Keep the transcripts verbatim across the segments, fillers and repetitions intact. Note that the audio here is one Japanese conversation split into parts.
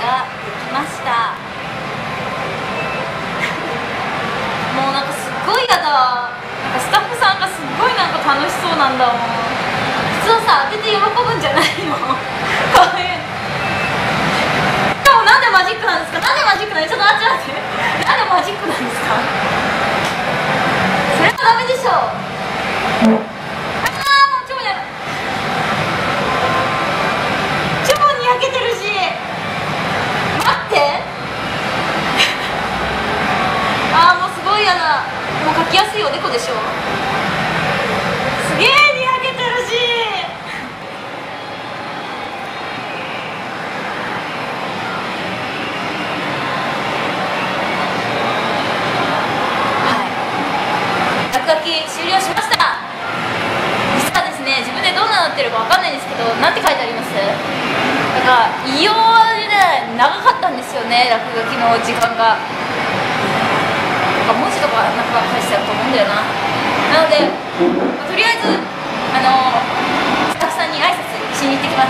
ができました。もうなんかすっごいやだ。なんかスタッフさんがすっごいなんか楽しそうなんだもん。普通はさ当てて喜ぶんじゃないのこういう。しかもなんでマジックなんですか。なんでマジックなんですか。ちょっと待って待って、なんでマジックなんですか。それはダメでしょ。ああもう超やだ、超にやけてるし。待ってああもうすごいやだ。もう描きやすいおでこでしょ。すげえにやけてるし。落書き終了しました。実はですね、自分でどんなのってるかわかんないんですけど、なんて書いてあります？なんか異様でね、長かったんですよね、落書きの時間が。なんか文字とかなんか書いてたと思うんだよな。なので、まあ、とりあえずあのスタッフさんに挨拶しに行ってきます。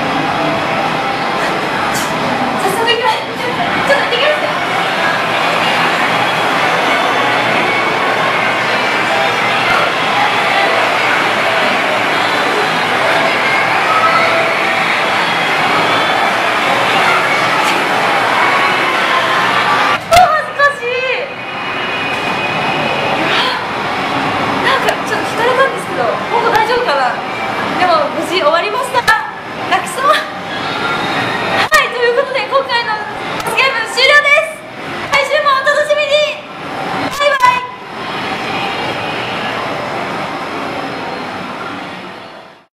早速行きます。ちょっと行ってきます。本当大丈夫かな。でも無事終わりました。